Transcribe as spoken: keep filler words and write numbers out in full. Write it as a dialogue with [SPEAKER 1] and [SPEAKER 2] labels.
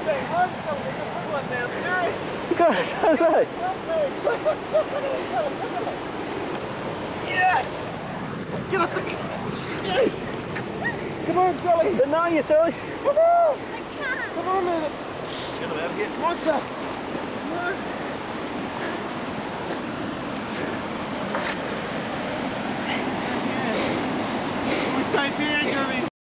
[SPEAKER 1] Hey, run something. It's a good one, man. I'm serious.
[SPEAKER 2] You got it, I say.
[SPEAKER 1] Yes! Get up the... Come on, Sully.
[SPEAKER 2] But now you silly.
[SPEAKER 1] Come on.
[SPEAKER 3] I can't.
[SPEAKER 1] Come on, man. Get him out of here. Come on, son. Come on.